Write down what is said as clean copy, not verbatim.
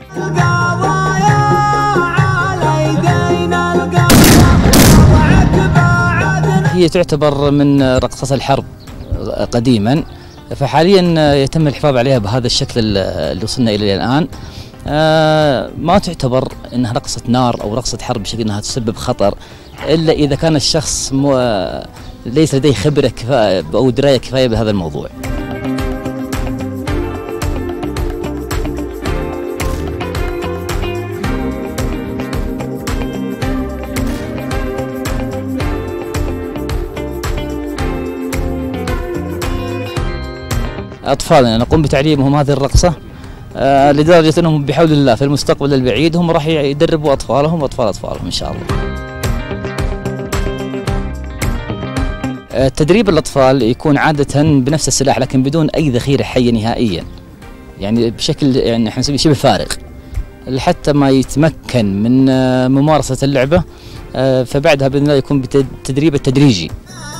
هي تعتبر من رقصات الحرب قديما، فحاليا يتم الحفاظ عليها بهذا الشكل اللي وصلنا اليه الان. ما تعتبر انها رقصه نار او رقصه حرب بشكل انها تسبب خطر، الا اذا كان الشخص ليس لديه خبره كفايه او درايه كفايه بهذا الموضوع. أطفالنا نقوم بتعليمهم هذه الرقصة لدرجة أنهم بحول الله في المستقبل البعيد هم راح يدربوا أطفالهم وأطفال أطفالهم إن شاء الله. تدريب الأطفال يكون عادة بنفس السلاح لكن بدون أي ذخيرة حية نهائيا، يعني بشكل يعني احنا نسميه شبه فارغ لحتى ما يتمكن من ممارسة اللعبة، فبعدها بإذن الله يكون بالتدريب التدريجي.